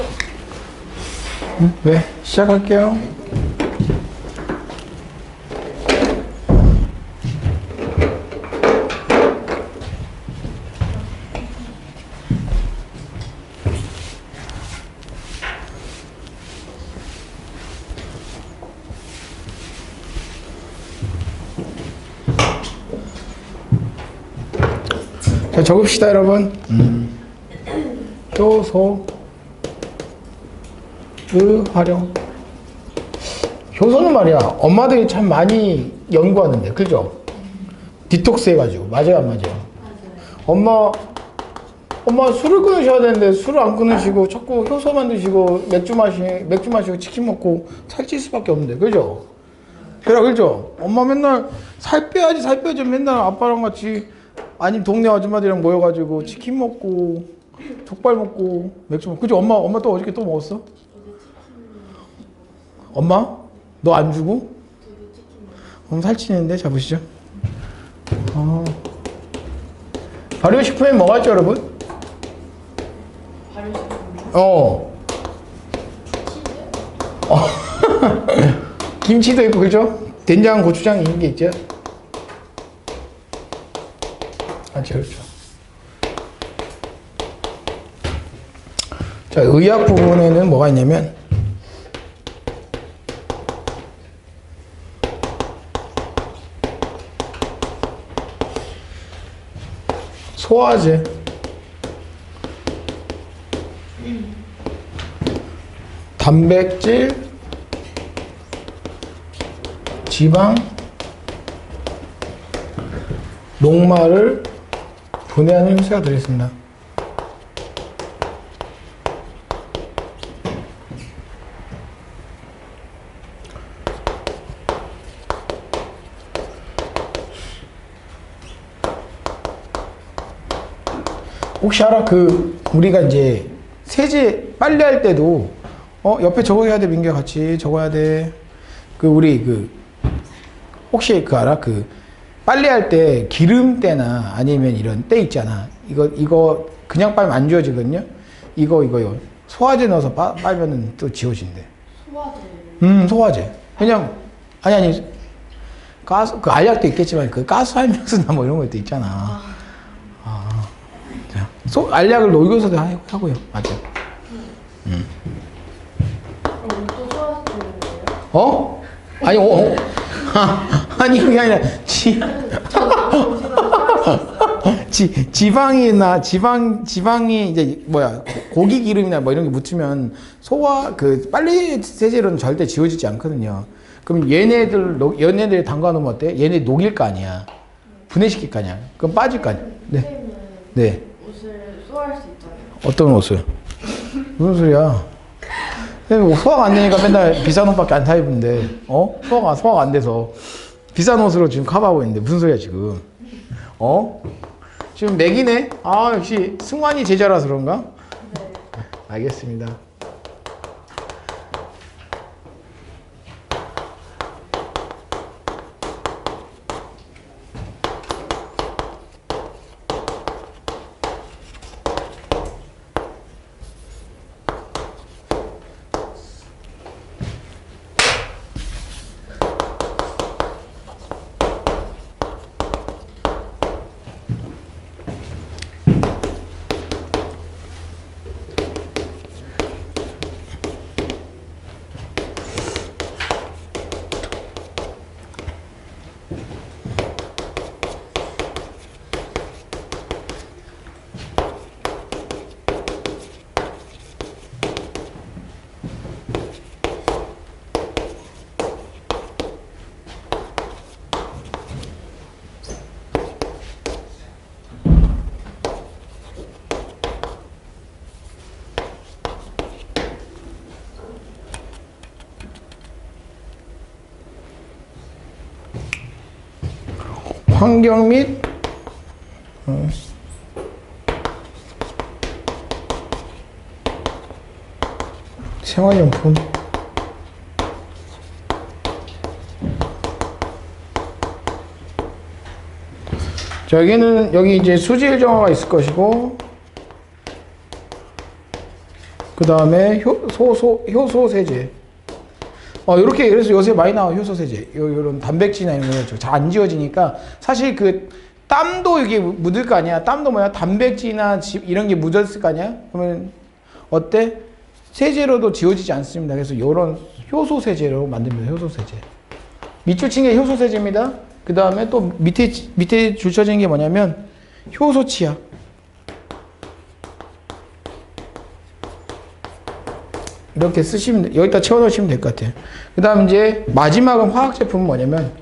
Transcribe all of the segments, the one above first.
네, 시작할게요. 자, 적읍시다, 여러분. 효소, 활용. 효소는 말이야, 엄마들이 참 많이 연구하는데, 그죠? 디톡스 해가지고. 맞아요, 안 맞아요? 맞아요. 엄마 술을 끊으셔야 되는데, 술을 안 끊으시고, 자꾸 효소만 드시고, 맥주 마시고, 치킨 먹고, 살찔 수밖에 없는데, 그죠? 그래, 그죠? 엄마 맨날 살 빼야지, 맨날 아빠랑 같이, 아니, 동네 아줌마들이랑 모여가지고, 치킨 먹고, 족발 먹고, 맥주 먹고, 그죠? 엄마 또 어저께 또 먹었어? 엄마? 너 안 주고? 엄마 살찌는데? 잡으시죠. 발효식품에 뭐가 있죠, 여러분? 발효식품이요? 김치도 있고, 그죠? 된장, 고추장 이런 게 있죠? 그렇죠. 자, 의학 부분에는 뭐가 있냐면, 소화제, 단백질, 지방, 녹말을 분해하는 효소가 들어있습니다. 혹시 알아? 우리가 이제 세제 빨래할 때도 옆에 적어야 돼. 민규야 같이 적어야 돼. 혹시 알아? 빨래할 때 기름때나 아니면 이런 때 있잖아. 이거 그냥 빨면 안 지워지거든요. 이거요. 소화제 넣어서 빨면은 또 지워진대. 소화제? 소화제. 그냥, 아니, 가스, 알약도 있겠지만, 가스 활명수나 뭐 이런 것도 있잖아. 알약을 녹여서도 하고요. 맞아. 또 소화제 되는 거예요? 아니, 아니, 그게 아니라, 지방이 이제 고기 기름이나 뭐 이런 게 묻히면 빨래 세제로는 절대 지워지지 않거든요. 그럼 얘네들 담가 놓으면 어때? 얘네 녹일 거 아니야. 분해시킬 거 아니야. 그럼 빠질 거 아니야. 네. 네. 옷을 소화할 수 있잖아요. 어떤 옷을? 무슨 소리야? 소화가 안 되니까 맨날 비싼 옷밖에 안 사 입는데, 소화가 안 돼서 비싼 옷으로 지금 커버하고 있는데 무슨 소리야 지금? 지금 맥이네? 역시 승환이 제자라서 그런가? 네. 알겠습니다. 환경 및 생활용품. 자, 여기 이제 수질 정화가 있을 것이고, 그 다음에 효소 세제. 이렇게 그래서 요새 많이 나와 효소 세제. 요런 단백질이나 이런 거 잘 안 지워지니까 사실 그 땀도 이게 묻을 거 아니야. 땀도 뭐야? 단백질이나 이런 게 묻었을 거 아니야? 그러면 어때? 세제로도 지워지지 않습니다. 그래서 요런 효소 세제로 만듭니다. 효소 세제. 밑줄 친 게 효소 세제입니다. 그 다음에 또 밑에 줄 쳐진 게 뭐냐면 효소 치약. 이렇게 쓰시면 돼. 여기다 채워 넣으시면 될 것 같아요. 그 다음 이제 마지막은 화학 제품은 뭐냐면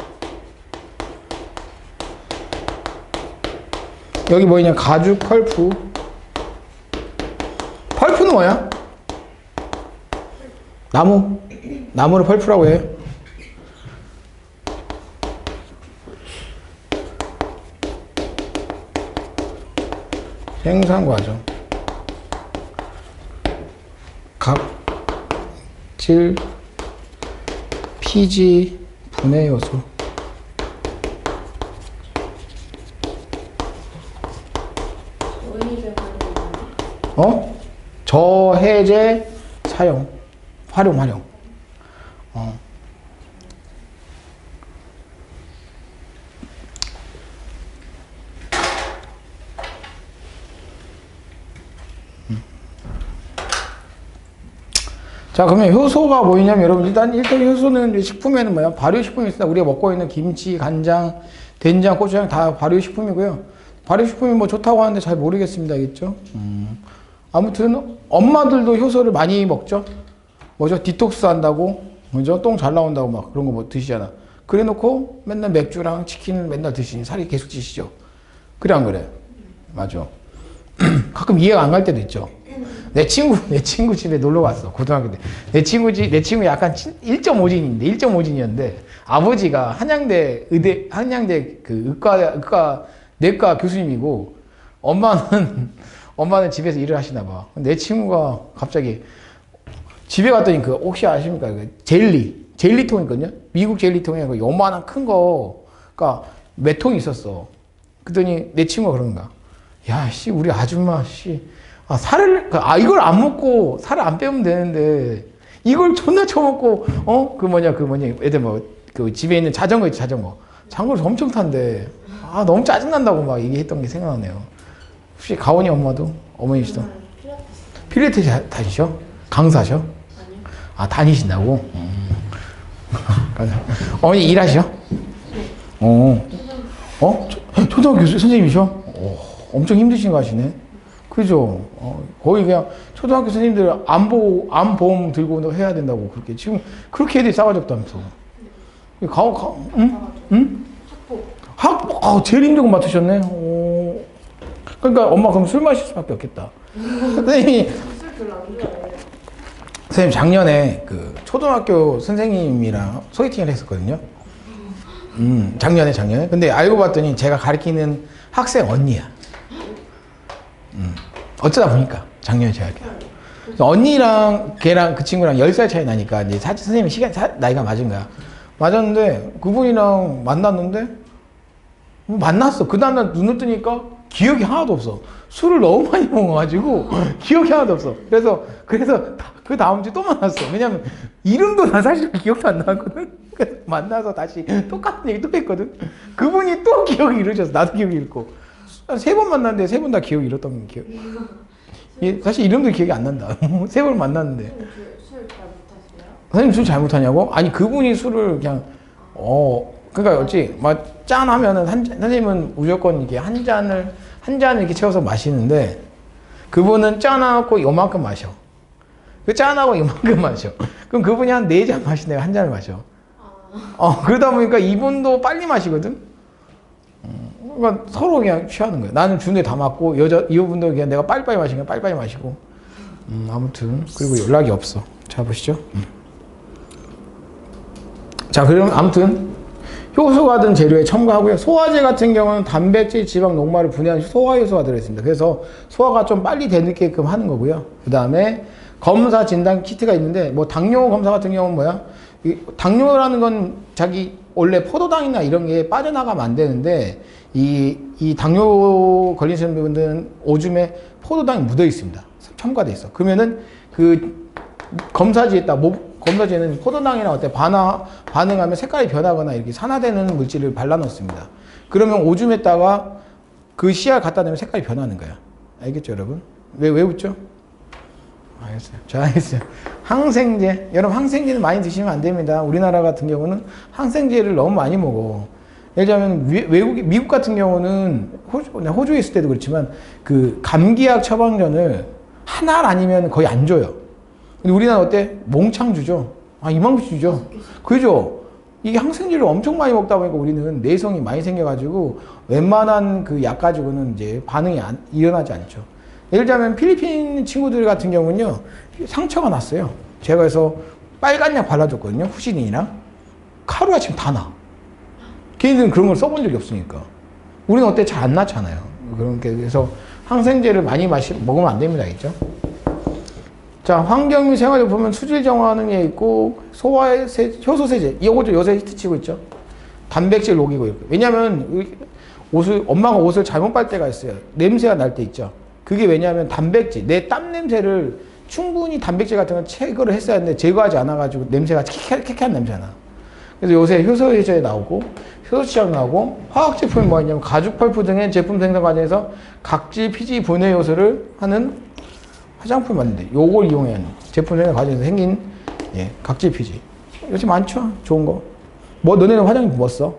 여기 뭐냐 가죽 펄프. 펄프는 뭐야? 나무를 펄프라고 해요. 생산 과정. 각질, 피지, 분해 요소. 저해제 사용, 활용. 자, 그러면 효소가 뭐냐면 여러분 일단 효소는 식품에는 뭐야? 발효식품이 있습니다. 우리가 먹고 있는 김치, 간장, 된장, 고추장 다 발효식품이고요. 발효식품이 뭐 좋다고 하는데 잘 모르겠습니다. 알겠죠? 아무튼 엄마들도 효소를 많이 먹죠. 뭐죠? 디톡스 한다고, 뭐죠? 똥 잘 나온다고 막 그런 거 뭐 드시잖아. 그래 놓고 맨날 맥주랑 치킨을 맨날 드시니 살이 계속 찌시죠. 그래 안 그래? 맞아. 가끔 이해가 안 갈 때도 있죠. 내 친구 집에 놀러 갔어. 고등학교 때. 내 친구 약간 1.5진이었는데 아버지가 한양대 그 내과 교수님이고 엄마는 집에서 일을 하시나 봐. 내 친구가 갑자기 집에 갔더니 그 혹시 아십니까? 그 젤리통 있거든요. 미국 젤리통에 그 요만한 큰 거가 몇 통 있었어. 그랬더니 내 친구가 그러는 거야. 야, 씨, 우리 아줌마, 씨. 이걸 안 먹고 살을 안 빼면 되는데, 이걸 존나 처먹고, 애들 그 집에 있는 자전거 있지, 자전거를 엄청 탄대. 너무 짜증난다고 막 얘기했던 게 생각나네요. 혹시 가온이 엄마도? 어머니시도? 필라테스 다니셔? 강사셔? 아니요. 다니신다고? 어머니 일하셔? 초등학교 선생님이셔? 엄청 힘드신 거 하시네. 그죠? 거의 그냥 초등학교 선생님들 암보험 들고 해야 된다고 그렇게. 지금 그렇게 애들이 싸가지 없다면서. 응? 학폭? 제일 힘든 거 맡으셨네? 그러니까 엄마 그럼 술 마실 수밖에 없겠다. 선생님이, 선생님 작년에 그 초등학교 선생님이랑 소개팅을 했었거든요. 작년에. 근데 알고 봤더니 제가 가르치는 학생 언니야. 어쩌다 보니까 작년에 제가 언니랑 걔랑 그 친구랑 10살 차이 나니까 이제 사실 선생님이 나이가 맞은 거야. 맞았는데 그분이랑 만났어. 그 다음날 눈을 뜨니까 기억이 하나도 없어. 술을 너무 많이 먹어가지고 기억이 하나도 없어. 그래서 그 다음 주에 또 만났어. 왜냐면 이름도 나 사실 기억도 안 나거든. 만나서 다시 똑같은 얘기 또 했거든. 그분이 또 기억이 잃으셨어. 나도 기억이 잃고. 3번 만났는데 3번 다 기억이 잃었던 기억. 사실 이름도 기억이 안 난다. 3번 만났는데. 술 잘 못하세요? 선생님 술 잘 못하냐고? 아니 그분이 술을 그냥 그러니까 어찌 막 짠하면은 선생님은 무조건 이게 한 잔을 이렇게 채워서 마시는데 그분은 짠하고 요만큼 마셔. 그 짠하고 요만큼 마셔. 그럼 그분이 한 4잔 마시네. 한 잔을 마셔. 그러다 보니까 이분도 빨리 마시거든. 그러니까 서로 그냥 취하는 거야. 나는 주는데 다 맞고 이분도 그냥 내가 빨리빨리 마시니까 빨리빨리 마시고. 아무튼 그리고 연락이 없어. 자 보시죠. 자 그럼 아무튼 효소가 든 재료에 첨가하고요. 소화제 같은 경우는 단백질, 지방, 녹말을 분해한 소화효소가 들어있습니다. 그래서 소화가 좀 빨리 되게끔 하는 거고요. 그 다음에 검사 진단 키트가 있는데 뭐 당뇨 검사 같은 경우는 뭐야? 당뇨라는 건 자기 원래 포도당이나 이런 게 빠져나가면 안 되는데 이 당뇨 걸리시는 분들은 오줌에 포도당이 묻어 있습니다. 첨가돼 있어. 그러면은 그 검사지에다 검사지에는 포도당이나 어때 반응하면 색깔이 변하거나 이렇게 산화되는 물질을 발라 놓습니다. 그러면 오줌에다가 그 씨알 갖다 대면 색깔이 변하는 거야. 알겠죠, 여러분? 왜 웃죠? 알겠어요. 자, 알겠어요. 항생제. 여러분, 항생제는 많이 드시면 안 됩니다. 우리나라 같은 경우는 항생제를 너무 많이 먹어. 예를 들면, 미국 같은 경우는, 호주에 있을 때도 그렇지만, 그 감기약 처방전을 하나 아니면 거의 안 줘요. 근데 우리나라 어때? 몽창 주죠. 이만큼씩 주죠. 그죠? 이게 항생제를 엄청 많이 먹다 보니까 우리는 내성이 많이 생겨가지고, 웬만한 그 약 가지고는 이제 반응이 일어나지 않죠. 예를 들자면 필리핀 친구들 같은 경우는요, 상처가 났어요. 제가 그래서 빨간 약 발라줬거든요. 후시딘이랑. 하루아침 다 나. 걔네들은 그런 걸 써본 적이 없으니까. 우리는 어때? 잘 안 나잖아요. 그래서 항생제를 많이 먹으면 안 됩니다. 알겠죠? 자, 환경 및 생활을 보면 수질 정화하는 게 있고, 효소세제. 이것도 요새 히트치고 있죠. 단백질 녹이고 있고. 왜냐면, 엄마가 옷을 잘못 빨 때가 있어요. 냄새가 날 때 있죠. 그게 왜냐하면 단백질, 내 땀 냄새를 충분히 단백질 같은 걸 제거를 했어야 하는데 제거하지 않아가지고 냄새가 쾌쾌한 냄새가 나. 그래서 요새 효소해제 나오고 효소치약 나오고 화학 제품이 뭐 있냐면 가죽 펄프 등의 제품 생산 과정에서 각질 피지 분해 요소를 하는 화장품이 많은데 요걸 이용해야 하는 제품 생산 과정에서 생긴 각질 피지. 요새 많죠? 좋은 거. 뭐 너네는 화장품 뭐 써?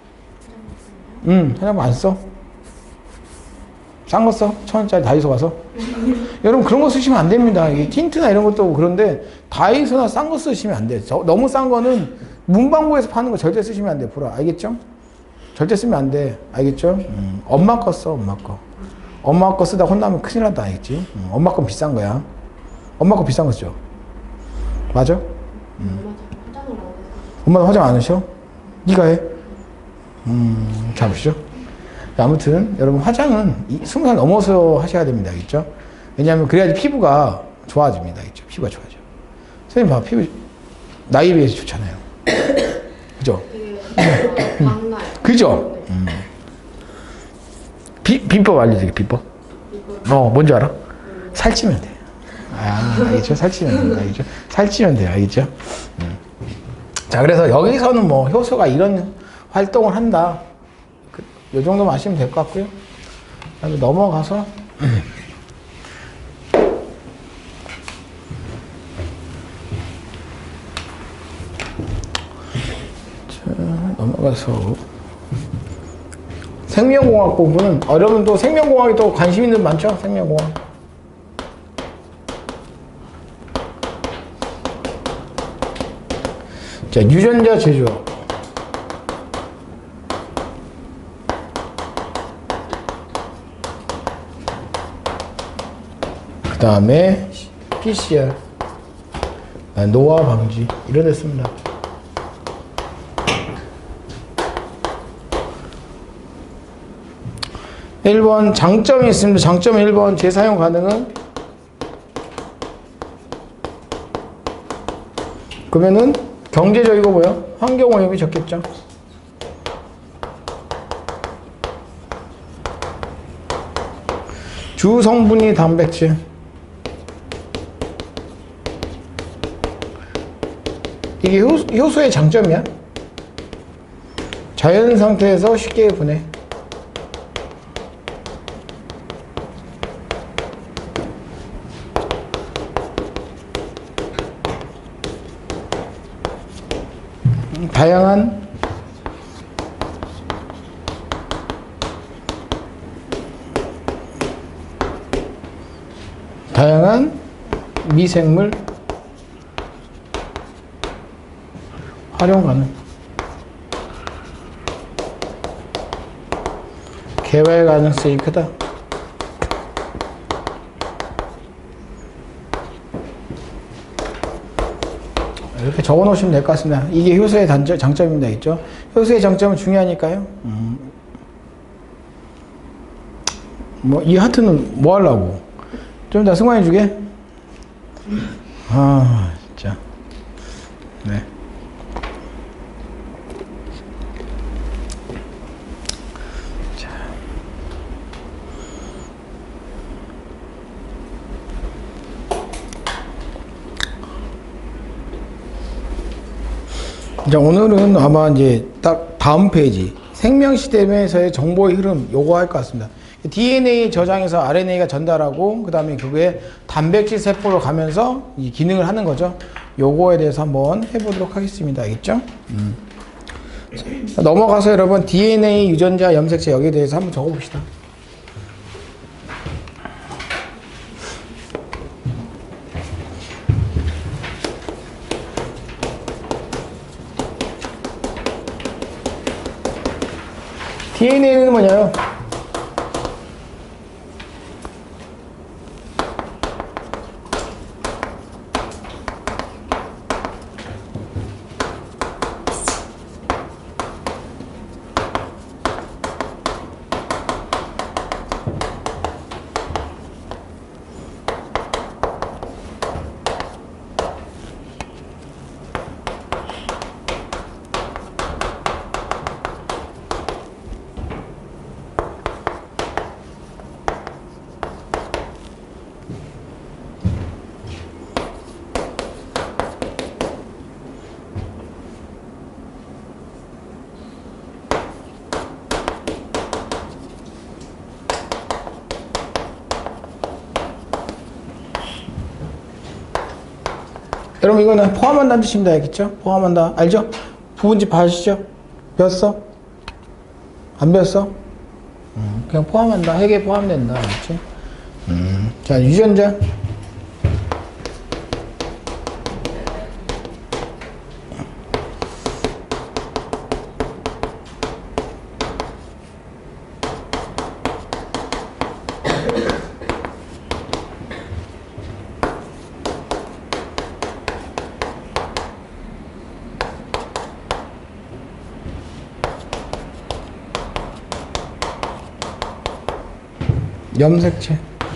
화장품 안 써? 싼 거 써? 1,000원짜리 다이소 가서? 여러분 그런 거 쓰시면 안 됩니다. 이게 틴트나 이런 것도 그런데 다이소나 싼 거 쓰시면 안 돼. 너무 싼 거는 문방구에서 파는 거 절대 쓰시면 안 돼. 보라. 알겠죠? 절대 쓰면 안 돼. 알겠죠? 엄마 거 써. 엄마 거. 엄마 거 쓰다 혼나면 큰일 난다. 알겠지? 엄마 건 비싼 거야. 엄마 거 비싼 거 쓰죠? 맞아? 엄마는 화장 안 하셔? 네가 해? 잘 보시죠? 아무튼 여러분 화장은 20살 넘어서 하셔야 됩니다. 알겠죠? 왜냐하면 그래야지 피부가 좋아집니다. 알겠죠? 피부가 좋아져. 선생님 봐. 피부 나이에 비해서 좋잖아요. 그죠? 그죠? 비법 알려드릴게요. 비법. 뭔지 알아? 살찌면 돼. 알겠죠? 살찌면 됩니다. 알겠죠? 살찌면 돼요. 알겠죠? 자, 그래서 여기서는 뭐 효소가 이런 활동을 한다. 이 정도만 아시면 될 것 같고요. 그다음에 넘어가서 넘어가서 생명공학 공부는 여러분 또 생명공학에 또 관심 있는 분 많죠? 생명공학. 자, 유전자 제조. 그 다음에 PCR, 노화 방지 이런 데 씁니다. (1번) 장점이 있습니다. 장점 1번 재사용 가능은 그러면은 경제적이고 뭐요? 환경 오염이 적겠죠. 주 성분이 단백질. 이게 효소의 장점이야. 자연 상태에서 쉽게 분해. 다양한 미생물 활용 가능. 개발 가능성이 크다. 이렇게 적어 놓으시면 될 것 같습니다. 이게 효소의 장점입니다. 있죠? 효소의 장점은 중요하니까요. 이 하트는 뭐 하려고? 좀 이따 승관이 주게? 진짜. 네. 자. 자, 오늘은 아마 이제 딱 다음 페이지 생명시스템에서의 정보의 흐름 요거 할 것 같습니다. DNA 저장에서 RNA가 전달하고 그 다음에 그게 단백질 세포로 가면서 이 기능을 하는 거죠. 요거에 대해서 한번 해보도록 하겠습니다. 알겠죠? 자, 넘어가서 여러분 DNA 유전자 염색체 여기에 대해서 한번 적어봅시다. DNA는 뭐냐요? 여러분 이거는 포함한다는 뜻입니다. 알겠죠? 포함한다. 알죠? 부분집 아시죠? 배웠어? 안 배웠어? 그냥 포함한다. 핵에 포함된다. 알겠지? 자, 유전자. 염색체.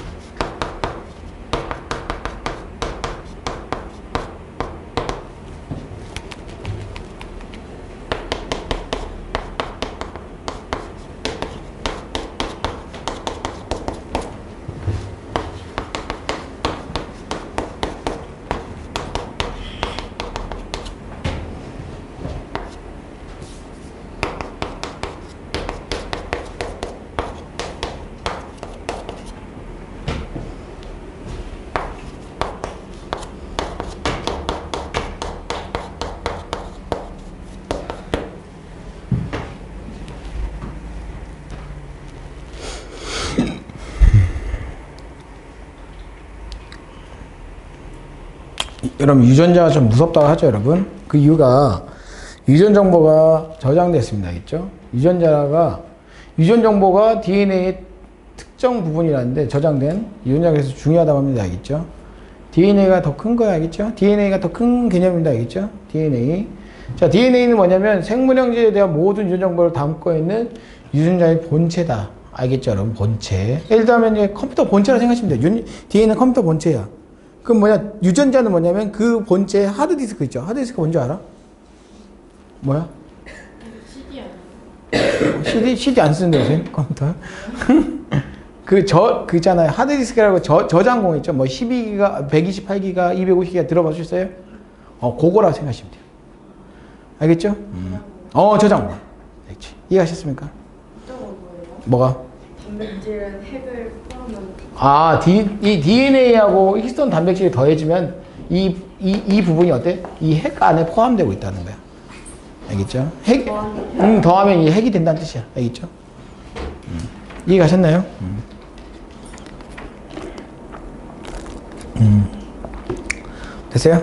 여러분 유전자가 좀 무섭다고 하죠 여러분. 그 이유가 유전 정보가 저장됐습니다. 알겠죠? 유전 정보가 DNA의 특정 부분이라는데 저장된 유전자가 그래서 중요하다고 합니다. 알겠죠? DNA가 더 큰 거야. 알겠죠? DNA가 더 큰 개념입니다. 알겠죠? DNA. 자, DNA는 뭐냐면 생물형질에 대한 모든 유전 정보를 담고 있는 유전자의 본체다. 알겠죠? 여러분 본체. 예를 들면 이제 컴퓨터 본체라 생각하시면 돼요. DNA는 컴퓨터 본체야. 그럼 뭐냐? 유전자는 뭐냐면 그 본체에 하드디스크 있죠? 하드디스크 뭔지 알아? 뭐야? CD 안 쓰는데 요새 컴퓨터? 그 있잖아요. 하드디스크라고 저장공 있죠? 뭐 12기가, 128기가, 250기가 들어봐 주셨어요? 그거라고 생각하시면 돼요. 알겠죠? 저장공. 알겠지? 이해하셨습니까? 어떤 건 뭐예요? 뭐가? 단백질은 핵을 포함한 이 DNA하고 히스톤 단백질이 더해지면 이 부분이 어때? 이 핵 안에 포함되고 있다는 거야. 알겠죠? 핵, 더하면 이 핵이 된다는 뜻이야. 알겠죠? 이해가셨나요? 됐어요?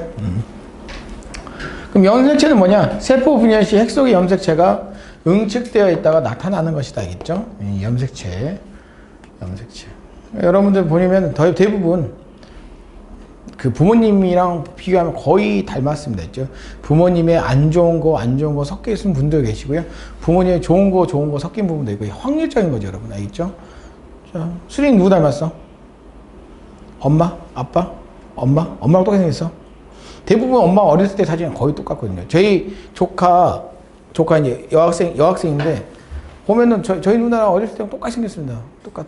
그럼 염색체는 뭐냐? 세포 분열 시 핵 속의 염색체가 응축되어 있다가 나타나는 것이다. 알겠죠? 염색체. 여러분들 보시면 대부분 그 부모님이랑 비교하면 거의 닮았습니다. 했죠? 부모님의 안 좋은 거 섞여 있는 분도 계시고요. 부모님의 좋은 거 섞인 부분도 있고 확률적인 거죠, 여러분. 알겠죠? 자, 수린 누구 닮았어? 엄마? 아빠? 엄마? 엄마랑 똑같이 생겼어? 대부분 엄마 어렸을 때 사진은 거의 똑같거든요. 저희 조카 이제 여학생인데 보면은 저희 누나랑 어렸을 때랑 똑같이 생겼습니다. 똑같아.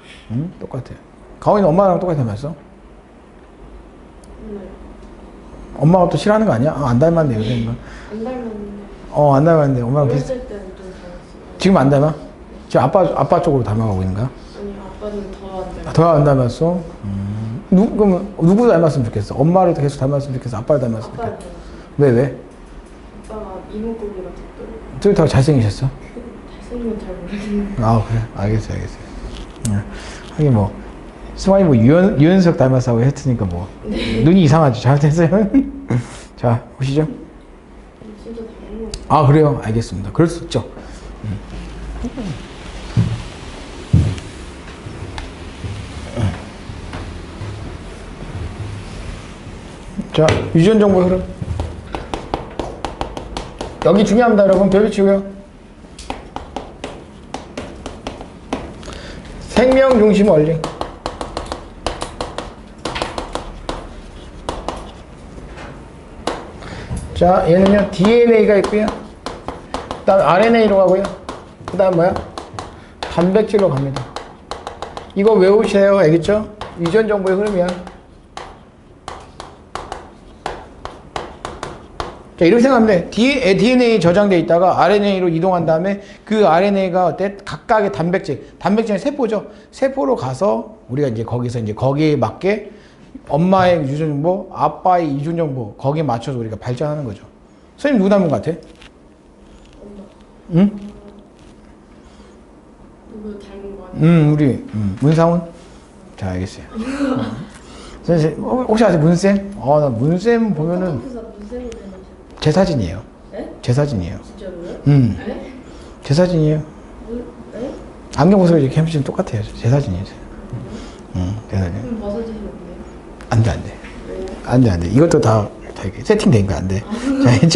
똑같아. 가온이는 엄마랑 똑같이 닮았어? 엄마가 또 싫어하는 거 아니야? 안 닮았네 요새. 안 닮았는데. 안 닮았는데 엄마랑 비슷. 어렸을 때는 좀 닮았어요. 지금 안 닮아? 지금 아빠 쪽으로 닮아가고 있는 거야? 아니 아빠는 더 안 닮았어요. 더 안 닮았어? 그럼 누구 닮았으면 좋겠어? 엄마를 계속 닮았으면 좋겠어? 아빠를 닮았으면 아빠를 좋겠어? 닮았어요. 왜? 아빠가 이목구비가 작더라고요. 저기 더 잘생기셨어? 잘생긴 잘 모르겠는데. 아 그래 알겠어요. 하긴 뭐 승환이 뭐 유연석 닮았다고 했으니까 뭐 눈이 이상하죠. 잘못했어요. 자 보시죠. 진짜 닮은 거 같아요. 아 그래요? 알겠습니다. 그럴 수 있죠. 자 유전 정보 흐름 여기 중요합니다 여러분. 별 붙이고요. 생명 중심 원리. 자 얘는요 DNA가 있고요. 그 다음 RNA로 가고요. 그 다음 뭐야? 단백질로 갑니다. 이거 외우세요. 알겠죠? 유전 정보의 흐름이야. 자 이렇게 생각하면 돼. DNA 저장돼 있다가 RNA로 이동한 다음에 그 RNA가 어때? 각각의 단백질은 세포죠. 세포로 가서 우리가 이제 거기서 이제 거기에 맞게 엄마의 유전 정보, 아빠의 유전 정보 거기에 맞춰서 우리가 발전하는 거죠. 선생님 누구 닮은 것 같아? 응? 누구 닮은 거 같아요? 우리 문상훈. 자 알겠어요. 선생님 혹시 아세요 문쌤? 나 문쌤 보면은 무슨 닮으셨어요? 제 사진이에요. 네? 제 사진이에요. 진짜로요? 네? 제 사진이에요. 네? 안경 벗고 이렇게 해보시면 똑같아요. 제 사진이에요. 제 사진. 그럼 벗어지시면 돼요? 안 돼. 왜요? 안 돼. 이것도 다 이렇게 세팅된 거 안 돼. 자, 했죠?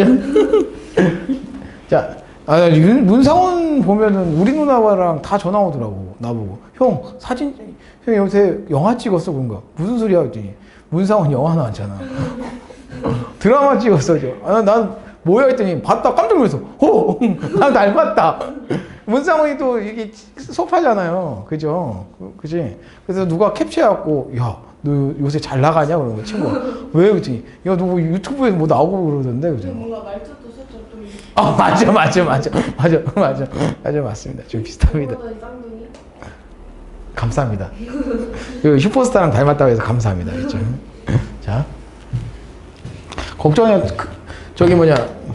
자, 문상훈 보면은 우리 누나랑 다 전화 오더라고. 나보고. 형, 형 요새 영화 찍었어? 그런가? 무슨 소리야? 했더니 문상훈 영화 나왔잖아. 드라마 찍었어. 난 뭐야? 했더니 봤다 깜짝 놀랐어. 나 닮았다. 문상훈이 또 이게 소파잖아요. 그죠? 그지? 그래서 누가 캡처해갖고, 야, 너 요새 잘 나가냐? 그런 거 친구가. 왜? 그랬더니, 야, 너 뭐 유튜브에 뭐 나오고 그러던데? 그죠? 뭔가 말투도 살짝 좀 맞아, 맞습니다. 좀 비슷합니다. 쌍둥이 쌍둥이? 감사합니다. 그 슈퍼스타랑 닮았다고 해서 감사합니다. 그죠? 자. 걱정이야. 저기 뭐냐.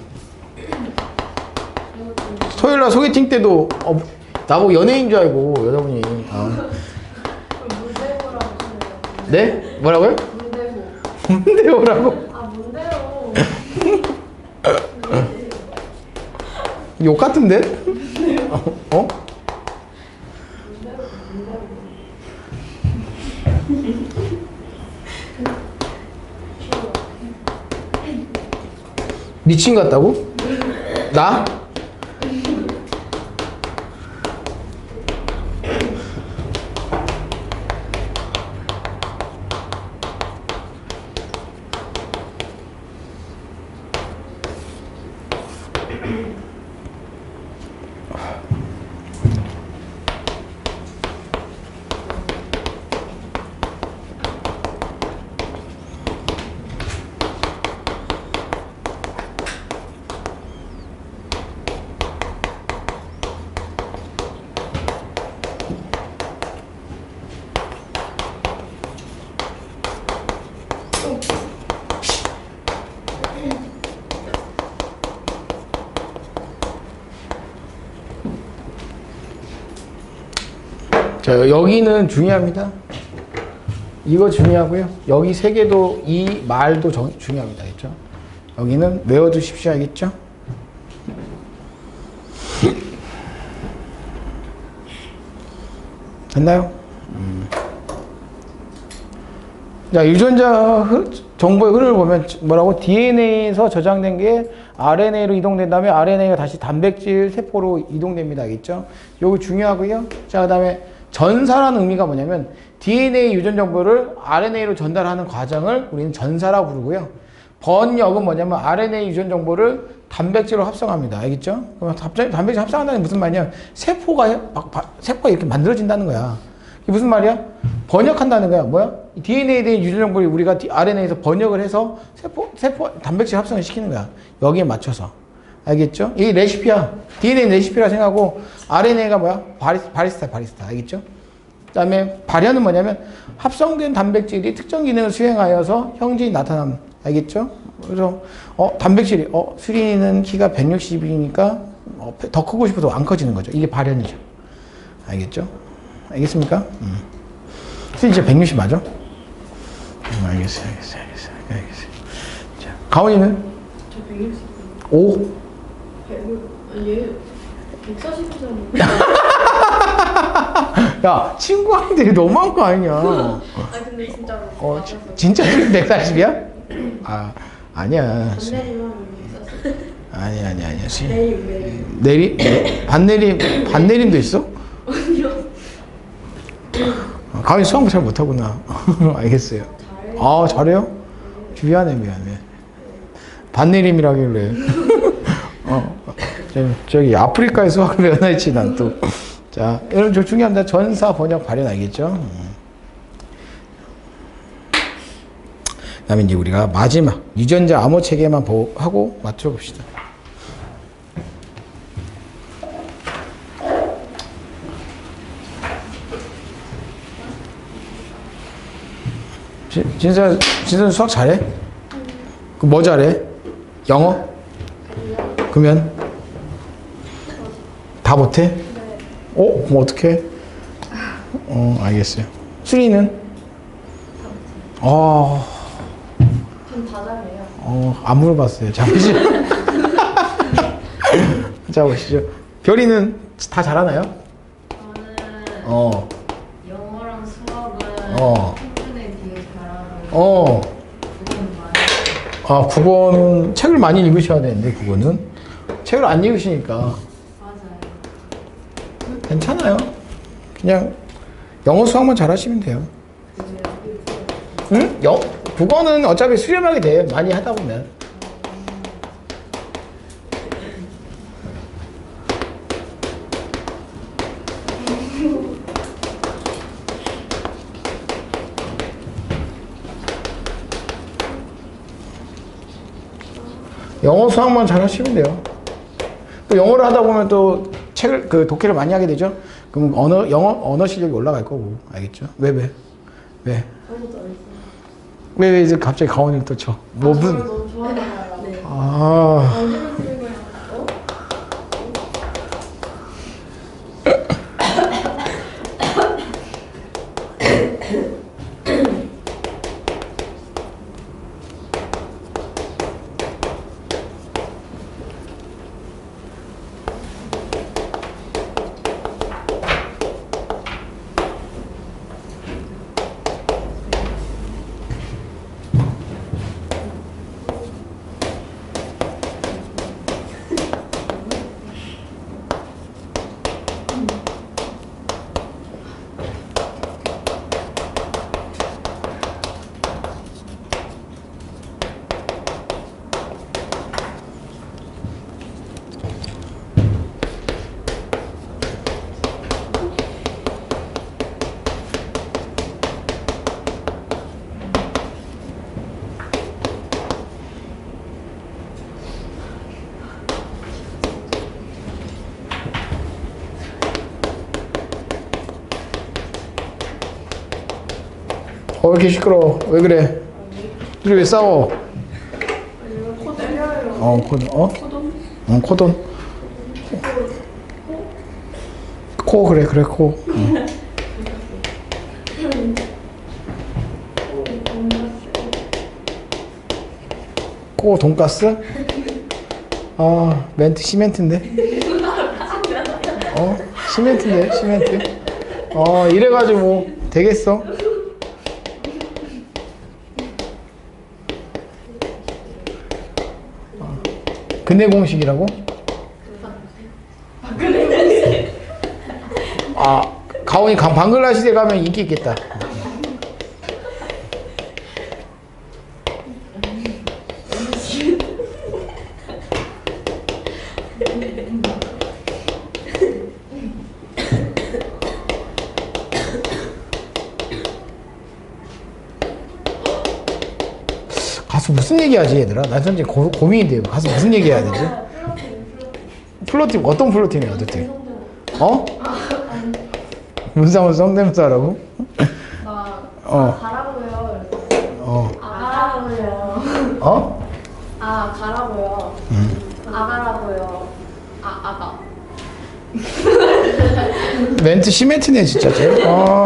토요일날 소개팅 때도 나보고 연예인 줄 알고 여자분이. 그럼 문대호라고 하시네요. 네? 뭐라고요? 문대호. 문대호라고? 아 문대호. 욕 같은데? 어? 미친 같다고? 나? 자, 여기는 중요합니다. 이거 중요하고요. 여기 세 개도 이 말도 중요합니다. 그렇죠? 여기는 외워두십시오. 알겠죠? 됐나요? 자, 유전자 정보의 흐름을 보면 뭐라고? DNA에서 저장된 게 RNA로 이동된 다음에 RNA가 다시 단백질 세포로 이동됩니다. 알겠죠? 요거 중요하고요. 자, 그 다음에 전사라는 의미가 뭐냐면 DNA 유전 정보를 RNA로 전달하는 과정을 우리는 전사라고 부르고요. 번역은 뭐냐면 RNA 유전 정보를 단백질로 합성합니다. 알겠죠? 그럼 단백질 합성한다는 게 무슨 말이냐? 세포가 이렇게 만들어진다는 거야. 이게 무슨 말이야? 번역한다는 거야. 뭐야? DNA에 대한 유전 정보를 우리가 RNA에서 번역을 해서 세포 단백질 합성을 시키는 거야. 여기에 맞춰서. 알겠죠? 이게 레시피야. DNA 레시피라 생각하고 RNA가 뭐야? 바리스타. 알겠죠? 그다음에 발현은 뭐냐면 합성된 단백질이 특정 기능을 수행하여서 형질이 나타남. 알겠죠? 그래서 단백질이 수린이는 키가 160이니까 더 크고 싶어도 안 커지는 거죠. 이게 발현이죠. 알겠죠? 알겠습니까? 수린이 진짜 160 맞아? 알겠어요. 자, 가온이는? 저 160. 5? 얘 140이잖아. 야, 친구한테 너무한 거 아니야. 아 근데 진짜로. 맞아서. 진짜 140이야? 아니야. 반내리만 140. 아니야. 내일. 반내림도 있어? 아니요. 가온이 수학 잘 못하구나. 알겠어요. 잘해. 잘해요? 미안해. 반내림이라길래. 저기 아프리카의 수학을 배워나 했지, 난 또. 자, 여러분, 저 중요합니다. 전사 번역 발현 알겠죠? 그 다음에 이제 우리가 마지막, 유전자 암호 체계만 하고 맞춰봅시다. 진선 수학 잘해? 그 뭐 잘해? 영어? 그러면 다 못해? 그럼 어떡해? 알겠어요. 수리는? 전다 잘해요. 안 물어봤어요. 자, 보시죠. 자, 보시죠. 별이는 다 잘하나요? 저는 영어랑 수학은 평균에 비해 잘하고 국어는 많이 국어는 책을 많이 읽으셔야 되는데, 국어는. 책을 안 읽으시니까. 맞아요. 괜찮아요. 그냥 영어 수학만 잘하시면 돼요. 응? 국어는 어차피 수렴하게 돼요. 많이 하다 보면. 영어 수학만 잘하시면 돼요. 또 영어를 하다 보면 또 책을 독해를 많이 하게 되죠. 그럼 영어 언어 실력이 올라갈 거고. 알겠죠? 왜? 아무것도 안 했어요. 왜 이제 갑자기 가온이를 또 쳐? 뭐 무슨? 저를 너무 좋아하나 봐요. 네. 아. 어디로 쓰는 거야? 왜 이렇게 시끄러워? 왜 그래? 둘이 왜 싸워? 아니면 코 때려요. 코돈. 코돈. 코, 그래, 코. 코 돈가스? 멘트 시멘트인데? 시멘트. 이래가지고 뭐 되겠어? 근해 공식이라고? 가온이 방글라시대 가면 인기 있겠다. 가서 무슨 얘기하지 얘들아? 난 현재 고민인데 가서 무슨 얘기해야 되지? 플로팅 어떤 플로팅이야 도대체? 어? 문상은 성대모사라고? 가라고요. 어. 가라고요. 어? 가라고요. 가라고요. 아가. 멘트 시멘트네 진짜 쟤.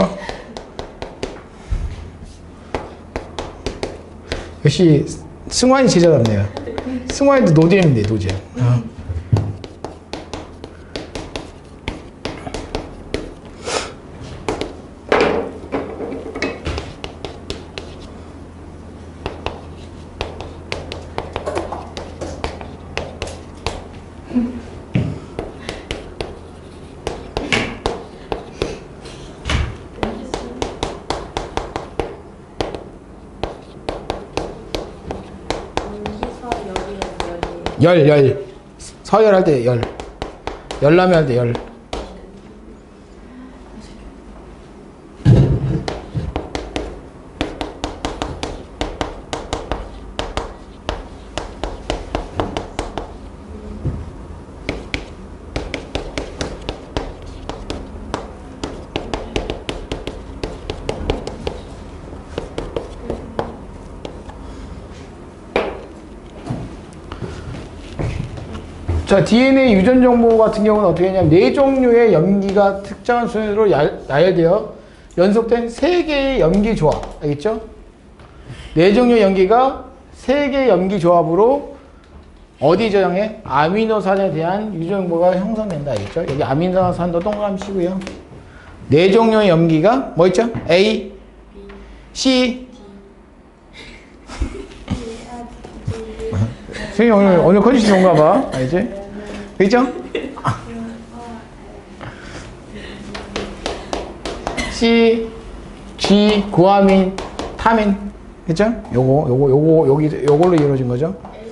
역시 승환이 제자답네요. 승환이도 노잼인데 노잼. 열. 서열할 때 열. 열라면 할 때 열. 자, DNA 유전 정보 같은 경우는 어떻게 하냐면 네 종류의 염기가 특정한 순서로 나열되어 연속된 세 개의 염기 조합. 알겠죠? 네 종류의 염기가 세 개의 염기 조합으로 어디 저장해? 아미노산에 대한 유전 정보가 형성된다. 알겠죠? 여기 아미노산도 동그라미 치고요. 네 종류의 염기가 뭐 있죠? A, C, 선생님 오늘 컨디션 좋은가 봐. 알지? 그죠? C, G, 구아민, 타민. 그죠? 요걸로 이루어진 거죠.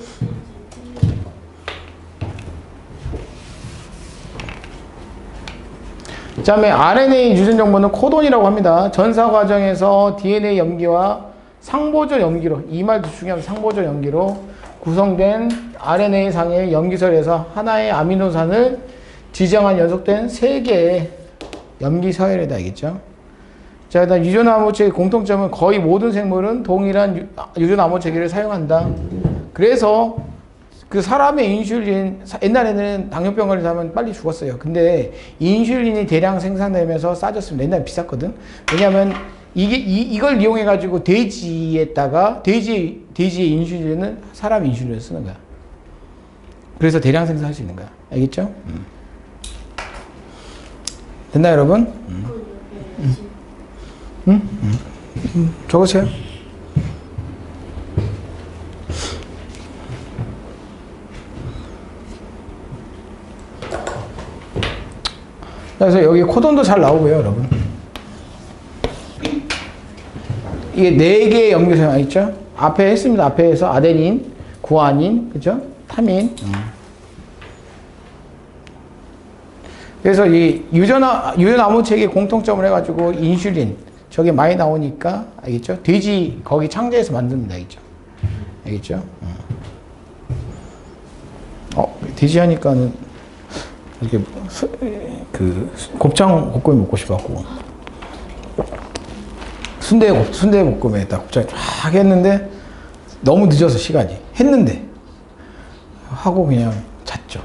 그 다음에 RNA 유전 정보는 코돈이라고 합니다. 전사 과정에서 DNA 염기와 상보절 염기로, 이 말도 중요한 상보절 염기로 구성된 RNA 상의 염기설에서 하나의 아미노산을 지정한 연속된 세 개의 염기 서열이다. 알겠죠? 자, 일단 유전 암호 체계 공통점은 거의 모든 생물은 동일한 유전 암호 체계를 사용한다. 그래서 그 사람의 인슐린, 옛날에는 당뇨병 걸리면 빨리 죽었어요. 근데 인슐린이 대량 생산되면서 싸졌습니다. 옛날에 비쌌거든. 왜냐하면 이걸 이용해가지고 돼지의 인슐린은 사람 인슐린을 쓰는 거야. 그래서 대량 생산할 수 있는 거야. 알겠죠? 됐나, 여러분? 적으세요. 그래서 여기 코돈도 잘 나오고요, 여러분. 이게 네 개의 염기소양 있죠? 앞에 했습니다. 앞에서 아데닌, 구아닌, 그죠? 타민. 그래서 이 유전 암호 체계 공통점을 해가지고 인슐린 저게 많이 나오니까 알겠죠? 돼지 거기 창자에서 만듭니다. 알겠죠? 돼지 하니까는 이렇게 곱창 볶음이 먹고 싶었고. 순대볶음에 딱 곱창 쫙 했는데 너무 늦어서 시간이 했는데 하고 그냥 잤죠.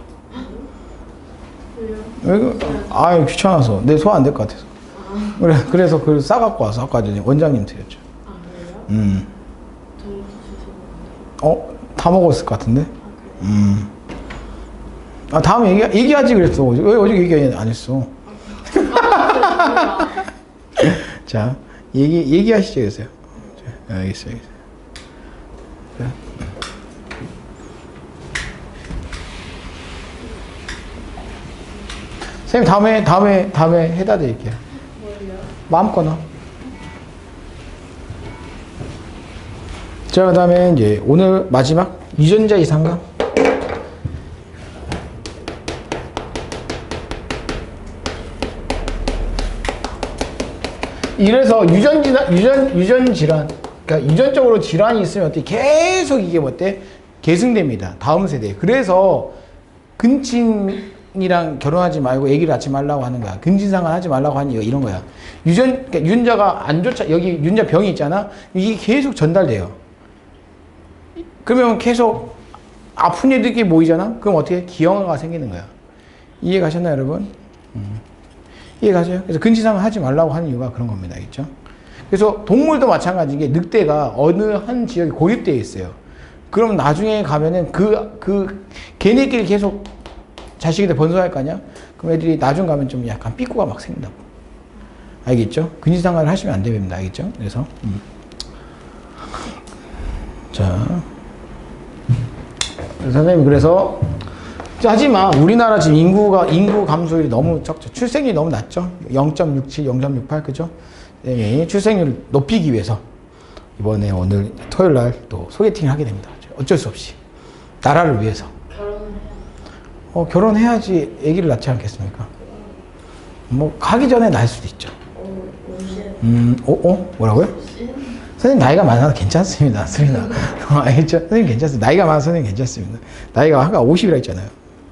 왜요? 귀찮아서 내 소화 안 될 것 같아서. 그래서 그걸 싸갖고 와서 아까 전에 원장님 드렸죠. 그래요? 다 먹었을 것 같은데. 다음에 얘기하지 그랬어. 왜 어제 얘기 안 했어? 자. 얘기하시죠, 그래서요. 알겠어요. 선생님, 다음에 해다 드릴게요. 뭘요? 마음껏나. 자, 그 다음에 이제 오늘 마지막 유전자 이상감. 유전 질환, 그러니까 유전적으로 질환이 있으면 어때? 계속 이게 뭐 어때? 계승됩니다. 다음 세대에. 그래서 근친이랑 결혼하지 말고 아기를 낳지 말라고 하는 거야. 근친상간 하지 말라고 하는 이유가 이런 거야. 그러니까 유전자가 안 좋자, 여기 유전자 병이 있잖아. 이게 계속 전달돼요. 그러면 계속 아픈 애들끼리 모이잖아? 그럼 어떻게? 기형아가 생기는 거야. 이해 가셨나요, 여러분? 이해 가세요? 그래서 근친상간 하지 말라고 하는 이유가 그런 겁니다. 알겠죠? 그래서 동물도 마찬가지인 게 늑대가 어느 한 지역에 고립되어 있어요. 그럼 나중에 가면은 걔네끼리 계속 자식이 번성할 거 아니야? 그럼 애들이 나중 가면 좀 약간 삐꾸가 막 생긴다고. 알겠죠? 근친상간을 하시면 안 됩니다. 알겠죠? 그래서, 자. 선생님, 그래서, 하지만 우리나라 지금 인구 감소율이 너무 적죠. 출생률이 너무 낮죠? 0.67, 0.68, 그죠? 네, 출생률을 높이기 위해서 이번에 오늘 토요일 날 또 소개팅을 하게 됩니다. 어쩔 수 없이. 나라를 위해서. 결혼해야지 아기를 낳지 않겠습니까? 뭐, 가기 전에 낳을 수도 있죠. 뭐라고요? 선생님 나이가 많아서 괜찮습니다. 수리나. 알겠죠? 선생님 괜찮습니다. 나이가 많아서 선생님 괜찮습니다. 나이가 아까 50이라 했잖아요.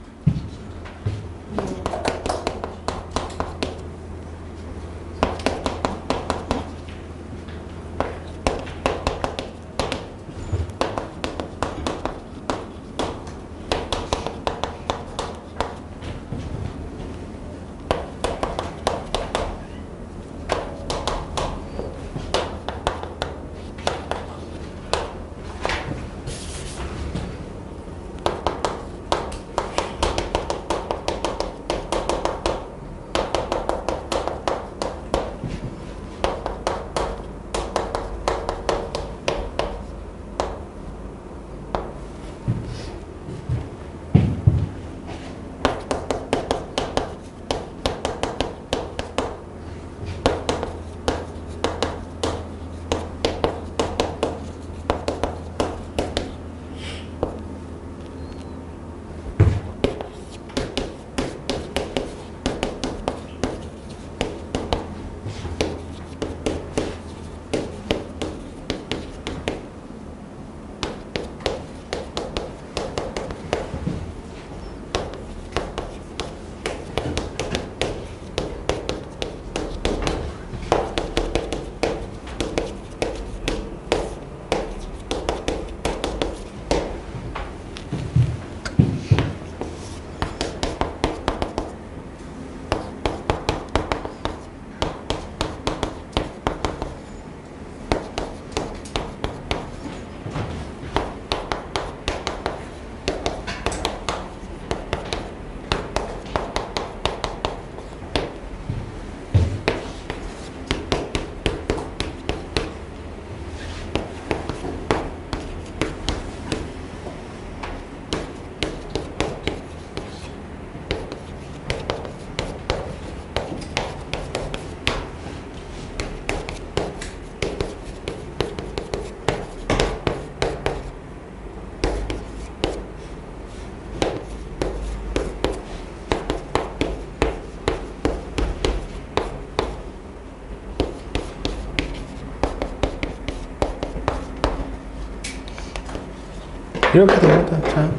이렇게 됩니다. 자,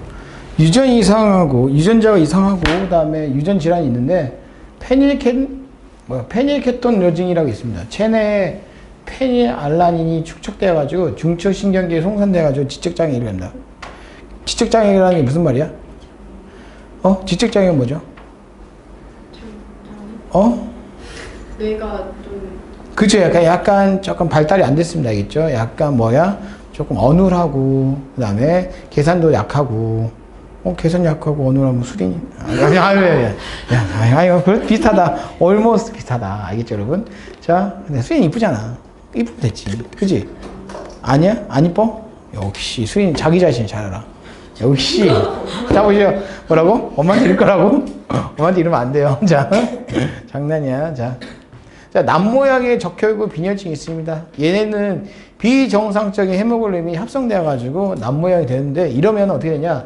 유전이 이상하고, 유전자가 이상하고, 그 다음에 유전 질환이 있는데, 페닐케톤 뇌증이라고 있습니다. 체내에 페닐알라닌이 축적되어가지고, 중추신경계에 송산돼가지고 지적장애를 합니다. 지적장애라는 게 무슨 말이야? 지적장애가 뭐죠? 뇌가 좀. 그죠? 약간 조금 발달이 안 됐습니다. 알겠죠? 약간 조금 어눌하고, 그 다음에 계산도 약하고, 계산 약하고 어눌하면 수린이. 그래? 비슷하다. almost 비슷하다. 알겠죠, 여러분? 자, 근데 수린이 이쁘잖아. 이쁘면 됐지. 그지? 아니야? 안 이뻐? 역시, 수린이 자기 자신 잘 알아. 역시. 자, 보시죠. 뭐라고? 엄마한테 이럴 거라고? 엄마한테 이러면 안 돼요. 자, 장난이야. 자, 남모양의 적혈구 빈혈증이 있습니다. 얘네는 비정상적인 헤모글로빈이 합성되어가지고 남모양이 되는데, 이러면 어떻게 되냐?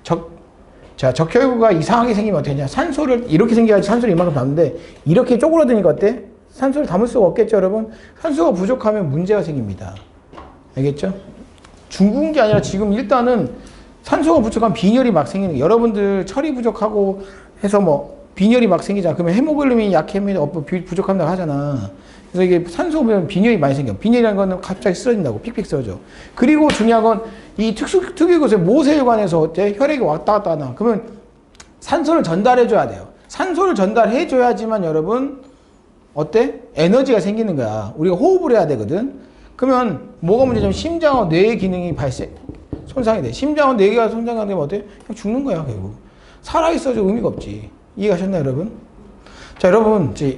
적혈구가 이상하게 생기면 어떻게 되냐? 산소를, 이렇게 생겨가지고 산소를 이만큼 담는데, 이렇게 쪼그라드니까 어때? 산소를 담을 수가 없겠죠, 여러분? 산소가 부족하면 문제가 생깁니다. 알겠죠? 죽은 게 아니라 지금 일단은 산소가 부족한 빈혈이 막 생기는 게 여러분들 철이 부족하고 해서 뭐 빈혈이 막 생기잖아. 그러면 헤모글로빈이 약하면 부족한다고 하잖아. 그래서 이게 산소가 부족하면 빈혈이 많이 생겨. 빈혈이라는 거는 갑자기 쓰러진다고 픽픽 쓰러져. 그리고 중요한 건 이 특유의 곳에 모세혈관에서 어때? 혈액이 왔다 갔다 하나. 그러면 산소를 전달해 줘야 돼요. 산소를 전달해 줘야지만 여러분 어때? 에너지가 생기는 거야. 우리가 호흡을 해야 되거든. 그러면 뭐가 문제냐면 심장과 뇌의 기능이 손상이 돼. 심장과 뇌가 손상이 되면 어때? 그냥 죽는 거야 결국. 살아있어도 의미가 없지. 이해가셨나요 여러분? 자 여러분 이제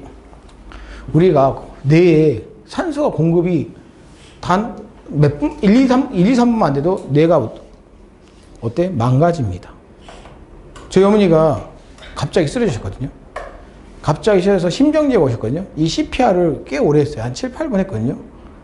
우리가 뇌에 산소가 공급이 단 몇 분? 1, 2, 3분만 안 돼도 뇌가 어때? 망가집니다. 저희 어머니가 갑자기 쓰러지셨거든요. 갑자기 쓰러져서 심정지에 오셨거든요. 이 CPR을 꽤 오래 했어요. 한 7, 8분 했거든요.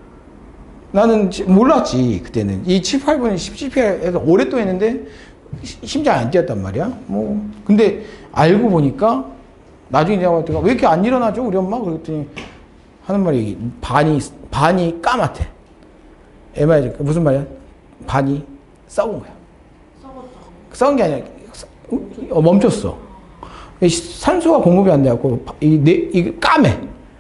나는 몰랐지 그때는. 이 7, 8분 CPR에서 오랫동안 했는데 심장이 안 뛰었단 말이야. 뭐 근데 알고 보니까 나중에 내가 봤더니 왜 이렇게 안 일어나죠 우리 엄마? 그랬더니 하는 말이 반이 까맣대. MRI 무슨 말이야? 반이 썩은 거야. 썩은 게 아니라 멈췄어. 산소가 공급이 안 돼갖고 이게 까매.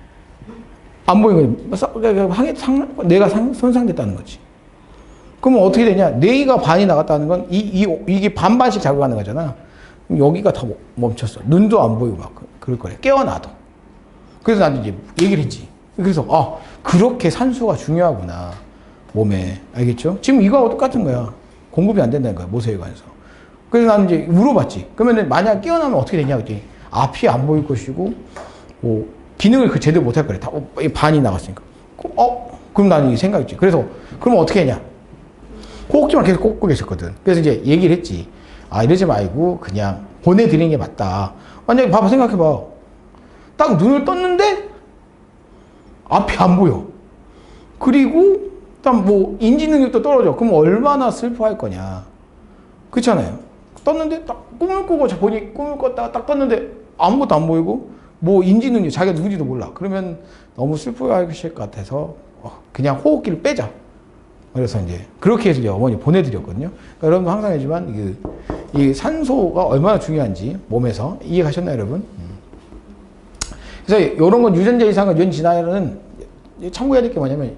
안 보이는 거지. 뇌가 손상됐다는 거지. 그러면 어떻게 되냐? 뇌가 반이 나갔다는 건 이게 반반씩 작용하는 거잖아. 여기가 다 멈췄어. 눈도 안 보이고 막 그럴 거래. 깨어나도. 그래서 나도 이제 얘기를 했지. 그래서 그렇게 산소가 중요하구나. 몸에. 알겠죠? 지금 이거하고 똑같은 거야. 공급이 안 된다는 거야. 모세혈관에서. 그래서 나는 이제 물어봤지. 그러면 만약 깨어나면 어떻게 되냐 그랬더니 앞이 안 보일 것이고 뭐 기능을 제대로 못 할 거래. 다 반이 나갔으니까. 그럼 나는 이 생각했지. 그래서 그러면 어떻게 했냐? 호흡기만 계속 꽂고 계셨거든. 그래서 이제 얘기를 했지. 이러지 말고 그냥 보내드리는 게 맞다. 만약에 봐봐 생각해봐. 딱 눈을 떴는데 앞이 안 보여. 그리고 일단 뭐 인지 능력도 떨어져. 그럼 얼마나 슬퍼할 거냐. 그렇잖아요. 떴는데 딱 꿈을 꾸고 보니 꿈을 꿨다가 딱 떴는데 아무것도 안 보이고 뭐 인지 능력 자기가 누군지도 몰라. 그러면 너무 슬퍼하실 것 같아서 그냥 호흡기를 빼자. 그래서 이제 그렇게 해서 이제 어머니 보내드렸거든요. 그러니까 여러분 항상 하지만 이 산소가 얼마나 중요한지 몸에서 이해가셨나요, 여러분? 그래서 이런 건 유전자 이상은 유전 질환은 참고해야 될 게 뭐냐면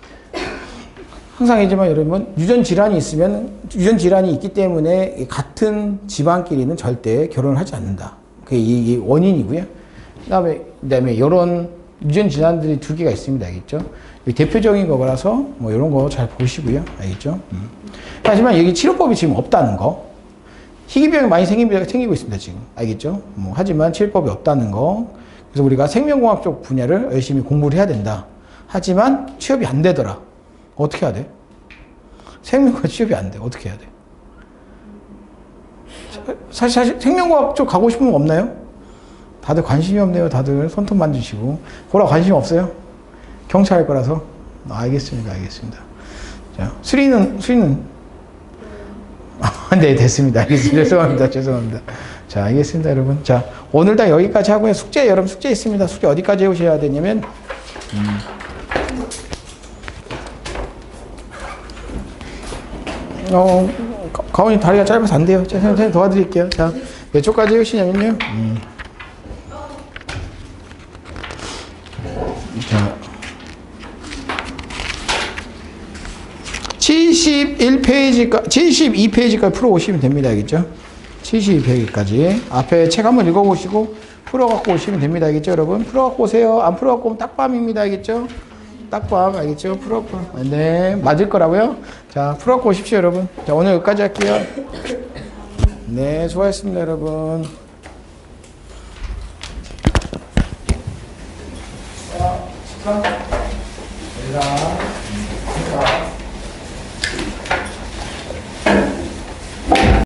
항상 하지만 여러분 유전 질환이 있기 때문에 같은 집안끼리는 절대 결혼을 하지 않는다. 그게 이게 원인이고요. 그다음에 이런 유전 질환들이 두 개가 있습니다. 알겠죠? 대표적인 거라서 뭐 이런 거 잘 보시고요. 알겠죠? 하지만 여기 치료법이 지금 없다는 거. 희귀병이 많이 생기고 있습니다. 지금. 알겠죠? 하지만 치료법이 없다는 거. 그래서 우리가 생명공학 쪽 분야를 열심히 공부를 해야 된다. 하지만 취업이 안 되더라. 어떻게 해야 돼? 생명과학 취업이 안 돼. 어떻게 해야 돼? 사실 생명과학 쪽 가고 싶은 분 없나요? 다들 관심이 없네요. 다들 손톱 만지시고. 보라 관심 없어요? 경찰 할 거라서? 알겠습니다. 자, 수리는? 네, 됐습니다. 알겠습니다. 죄송합니다. 자, 알겠습니다, 여러분. 자, 오늘 딱 여기까지 하고요. 여러분 숙제 있습니다. 숙제 어디까지 해오셔야 되냐면, 가온이 다리가 짧아서 안 돼요. 자, 선생님 도와드릴게요. 자, 몇 초까지 해오시냐면요. 자, 72페이지까지 풀어오시면 됩니다. 알겠죠? 72페이지까지. 앞에 책 한번 읽어보시고 풀어갖고 오시면 됩니다. 알겠죠, 여러분? 풀어갖고 오세요. 안 풀어갖고 오면 딱밤입니다. 알겠죠? 딱밤. 알겠죠? 풀어갖고. 네, 맞을 거라고요? 자, 풀어갖고 오십시오, 여러분. 자, 오늘 여기까지 할게요. 네, 수고하셨습니다, 여러분. 자, 식사.